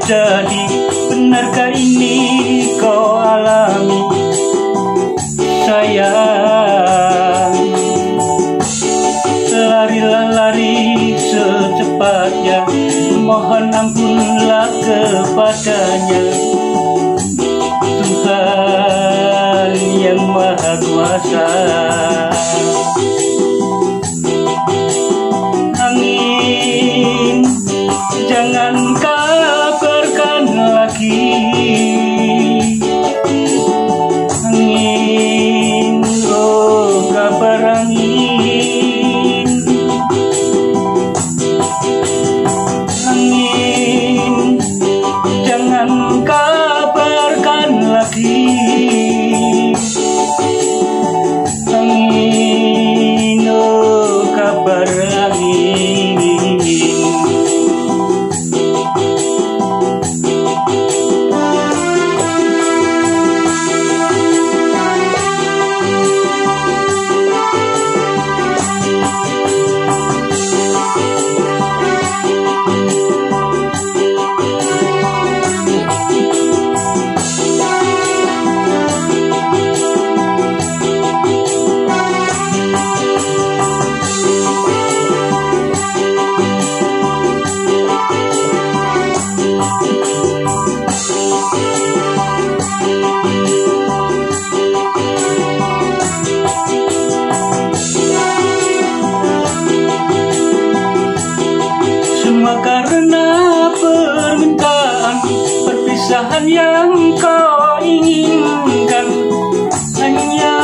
terjadi, benarkah ini kau alami? Sayang, larilah lari secepatnya, mohon ampunlah kepadanya. Tuhan yang Maha Kuasa, angin jangan kabarkan lagi, angin, oh kabar angin, angin jangan kabarkan lagi, angin, oh kabar angin. Semua karena permintaan, perpisahan yang kau inginkan, hanya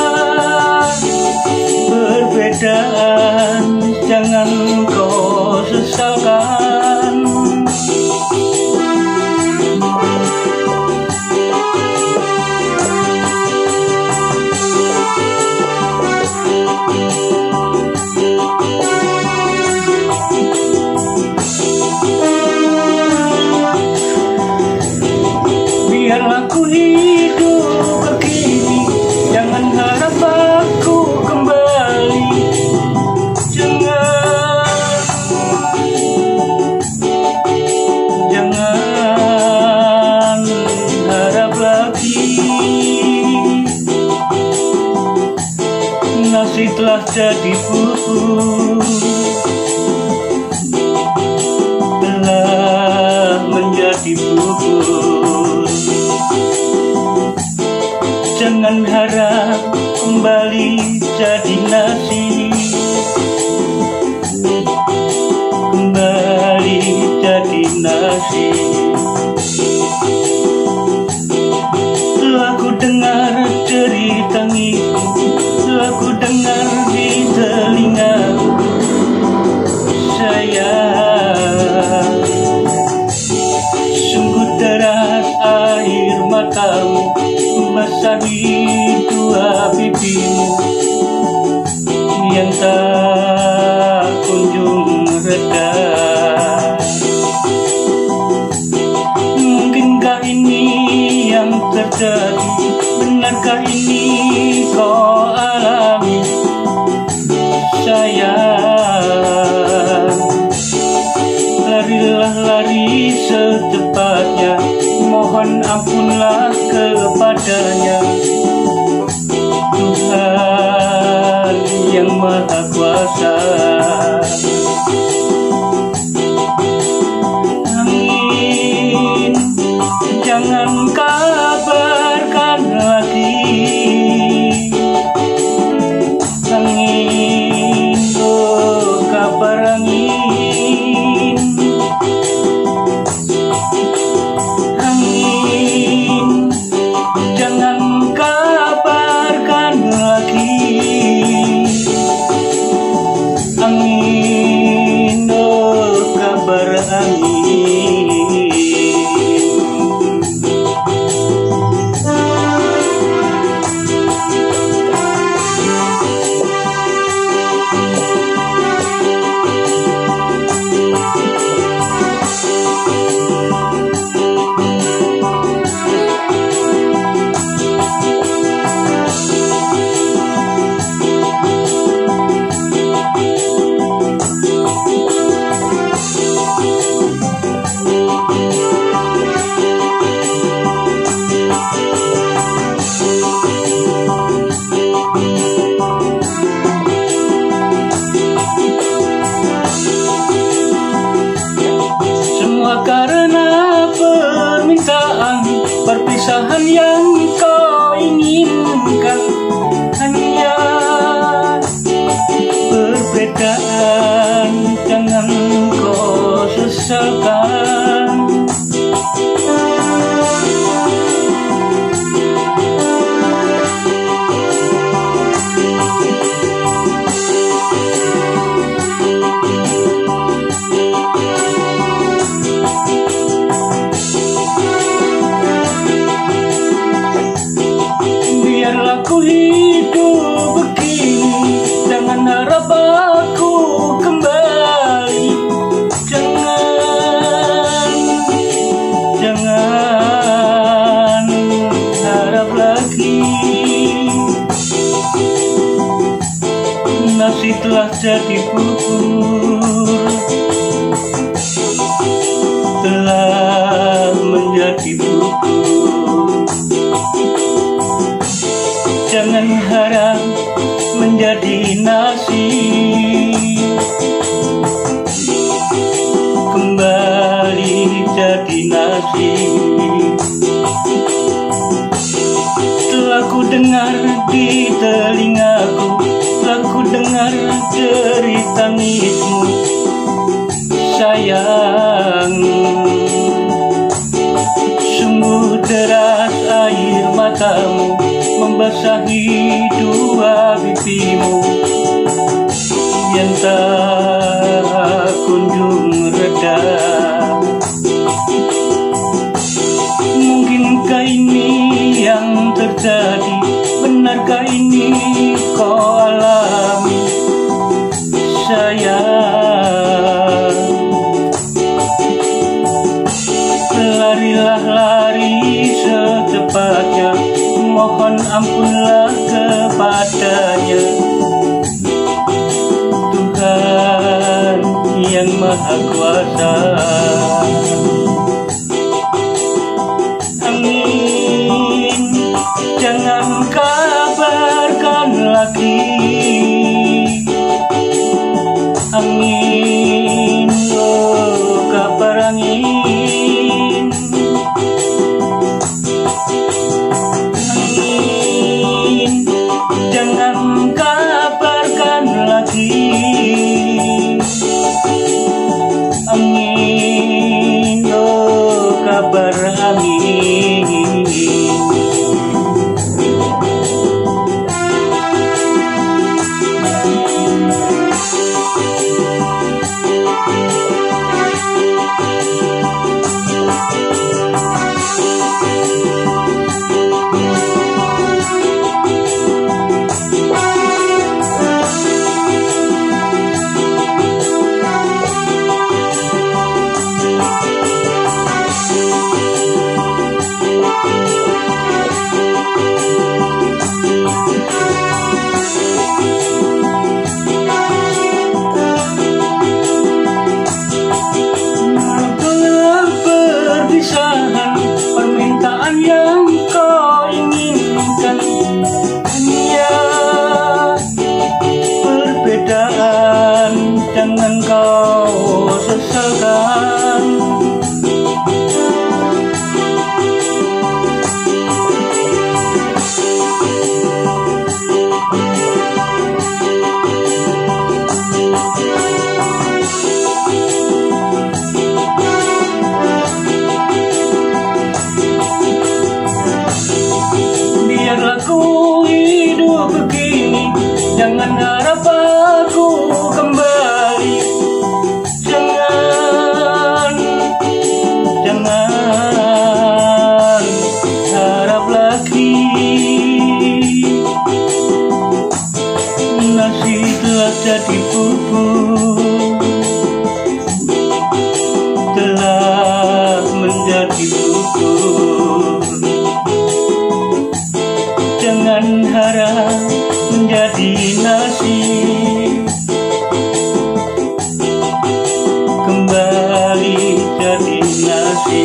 perbedaan jangan kau sesalkan. Biarlah ku hidup begini, jangan harap aku kembali. Jangan harap lagi. Nasi telah jadi bubur, telah menjadi bubur. Jangan harap kembali jadi nasi, kembali jadi nasi. Telah ku dengar cerita itu, telah ku dengar di telinga. Sayang, sungguh deras air matamu membasahi dua pipimu yang tak kunjung reda. Mungkinkah ini yang terjadi, benarkah ini kau alami? Sayang, larilah lari secepatnya, mohon ampunlah kepadanya. Tuhan yang Maha Kuasa, angin jangan kabarkan lagi, jangan kau sesalkan. Biarlah ku hidup begini, jangan harap aku kembali. Jangan harap lagi. Nasi telah jadi bubur, telah menjadi bubur. Jangan harap menjadi nasi, kembali jadi nasi. Telah ku dengar di telingaku, telah ku dengar jerit tangismu, sayang. Sungguh deras air matamu membasahi dua pipimu yang tak kunjung reda. Mungkinkah ini yang terjadi? Benarkah ini kau alami, sayang? Larilah lari secepatnya, mohon ampunlah kepadanya. Tuhan yang Maha Kuasa. Amin. Jangan kabarkan lagi. Angin, oh kabar angin. Angin, jangan kabarkan lagi. Angin, oh kabar angin. Permintaan yang kau inginkan hanya perbedaan, jangan kau sesalkan. Biarlah ku hidup begini, jangan harap aku kembali. Jangan harap lagi. Nasi telah jadi bubur, telah menjadi bubur. Jangan harap menjadi nasi, kembali jadi nasi.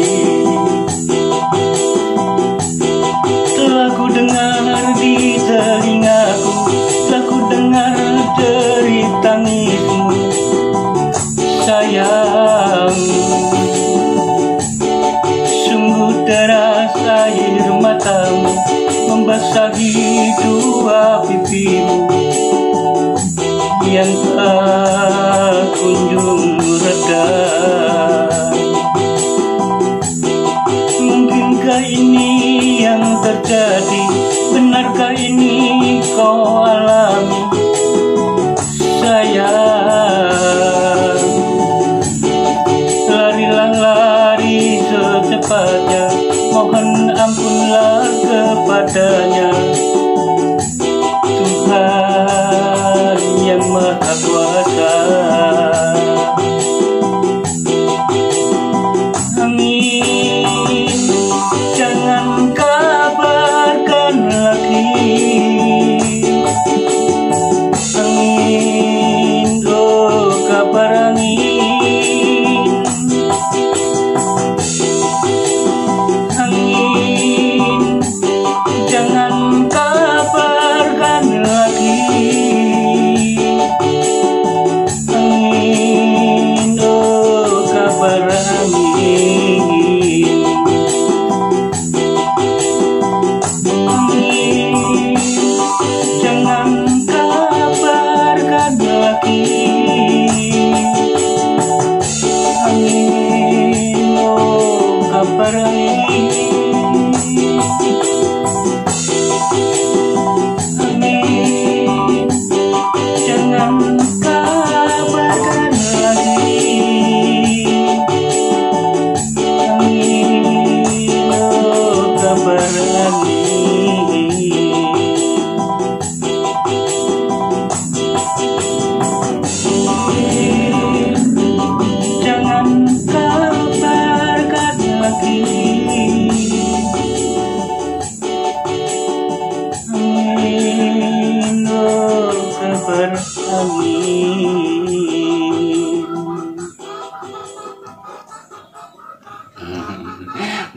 Telah ku dengar di telingaku, telah ku dengar jerit tangismu, sayang. Sungguh deras air matamu membasahi dua pipimu yang tak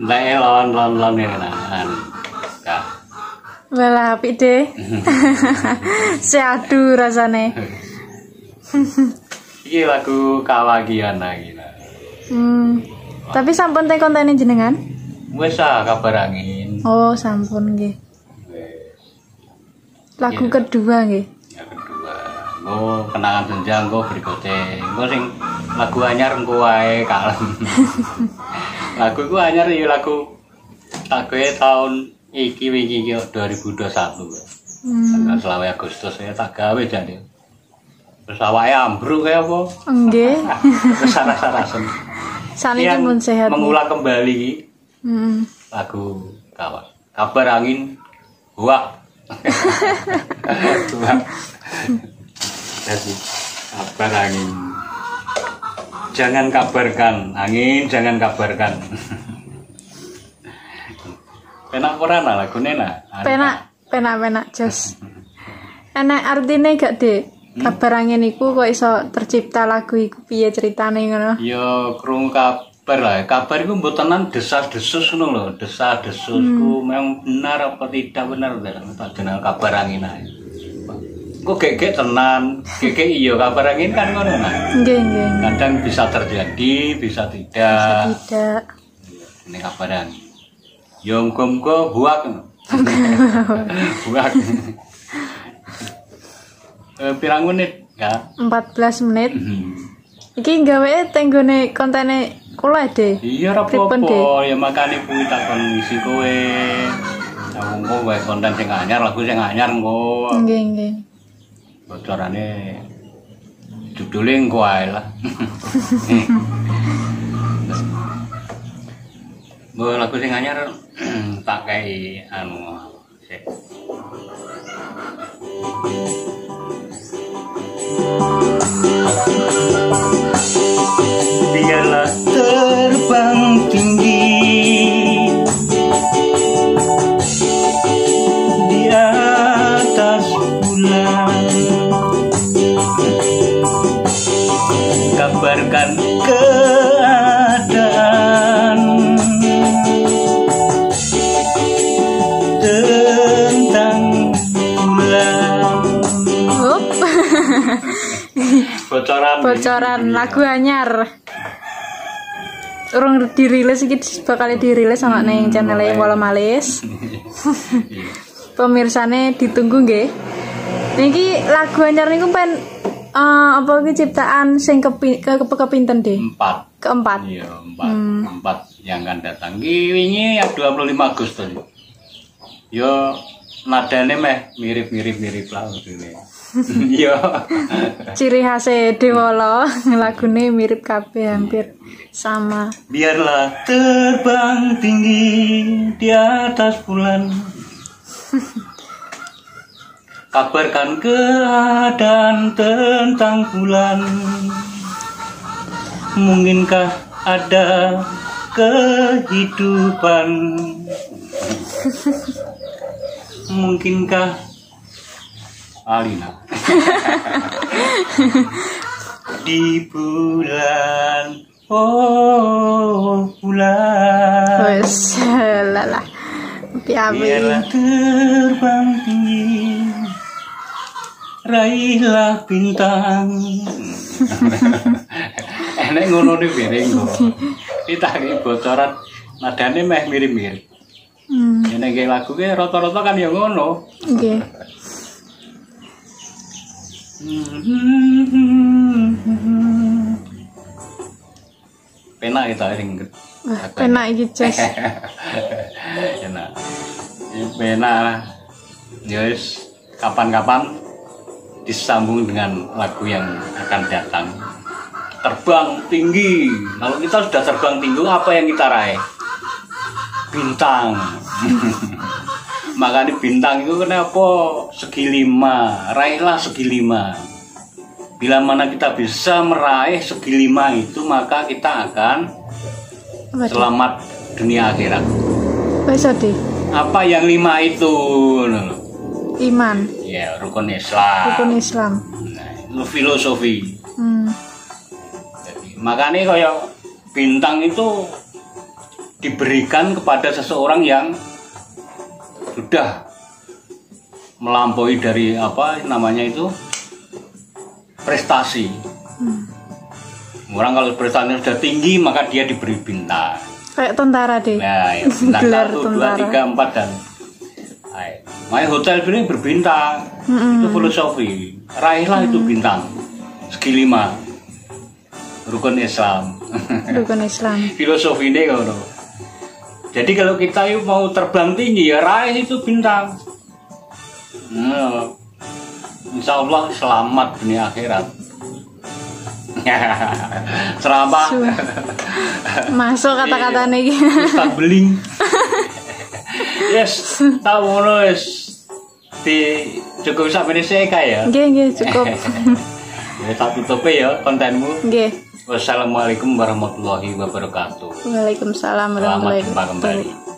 Lek lon enak. Kak. Walah apik deh. Seadu rasane. Iki lagu Kawagiana gila. Tapi sampun teh kontene jenengan? Wes kabar angin. Oh, sampun nggih. Lagu kedua nggih. Yang kedua. Engko kenangan senja engko berikutnya. Engko sing lagu anyar engko wae kalem. Lagu iku anyar ya lagu tahun iki wingi 2021. Tanggal 20 Agustus ya tak gawe jane. Terus awake ambruk kaya apa? Nggih. Terus saras-sarasen. Saniki pun sehat. Mengulang kembali lagu kabar angin buak. Buak. Jadi kabar angin. Jangan kabarkan angin, jangan kabarkan. Penak ora nah lagune nah. Penak jos. Enak artine gak, Dik? Kabar angin iku kok iso tercipta lagu iku piye ceritane ngono? Ya krungu kabar lah. Kabar iku mbotenan desas-desus ngono lho. Desas-desusku memang benar apa tidak benar tak jeneng kabar angin ae. Kok gegek tenan, gegek iya kabar angin kan ngono nah. Nggih. Kadang bisa terjadi, bisa tidak. Tidak. Ini kabar angin. Ya muga-muga buak. Buak. Pirang menit ya? 14 menit. Iki gawe tenggone kontene kula deh. Iya ora apa-apa, ya makane kuwi takon isi kowe. Engko wae konten sing anyar, lagu sing anyar engko. Nggih. Bocorane judule engko ae lah. Mbok lagu sing anyar tak kei anu sik. Biarlah terbang tinggi di atas bulan, kabarkan keadaan tentang bulan. Bocoran lagu anyar. Urung dirilis iki bakal dirilis sama ning channel Wala Malis. Pemirsane ditunggu nggih. Niki lagu anyar niku pen apa iki ciptaan sing kepinten deh? Keempat. Iya, 4 yang akan datang. Wingi 25 Agustus. Yo nadane meh mirip lah ngene. Iya. Ciri khas Dewala lagune mirip kabeh hampir sama. Biarlah terbang tinggi di atas bulan. Kabarkan keadaan tentang bulan. Mungkinkah ada kehidupan? Mungkinkah Alina di bulan, oh bulan, wes lalah biarlah terbang tinggi, raihlah bintang. Enak ngono nih piring kok. Kita ini bocoran nadane meh mirip-mirip. Nek lagu ke rata-rata kan ya ngono. Nggih. Penak itu sing. Penak iki, Jos. Enak. Penak. Ya wis kapan-kapan disambung dengan lagu yang akan datang. Terbang tinggi. Kalau kita sudah terbang tinggi, apa yang kita raih? Bintang. Makanya bintang itu kenapa segi 5, raihlah segi 5. Bila mana kita bisa meraih segi 5 itu, maka kita akan selamat dunia akhirat. Apa yang 5 itu? Iman. Ya, rukun Islam. Rukun Islam. Nah, itu filosofi. Jadi, makanya kayak bintang itu diberikan kepada seseorang yang sudah melampaui dari apa namanya itu prestasi. Orang kalau prestasinya sudah tinggi maka dia diberi bintang. Kayak tentara deh. Nah, ya, bintang Gelar 1, 2, tentara. 3, 4 dan main hotel ini berbintang. Itu filosofi. Raihlah itu bintang. Segi 5. Rukun Islam. Rukun Islam. Filosofi ini kalau. Jadi kalau kita mau terbang tinggi ya raih itu bintang. Nah, insya Allah selamat dunia akhirat. Ceramah. Masuk kata-kata nih. Tak beling. Yes, tahu ngono wis di cukup sampai saya ya. Nggih, cukup. Ya tak tutup ya kontenmu. Nggih. Wassalamualaikum warahmatullahi wabarakatuh. Waalaikumsalam warahmatullahi Selamat jumpa kembali. wabarakatuh.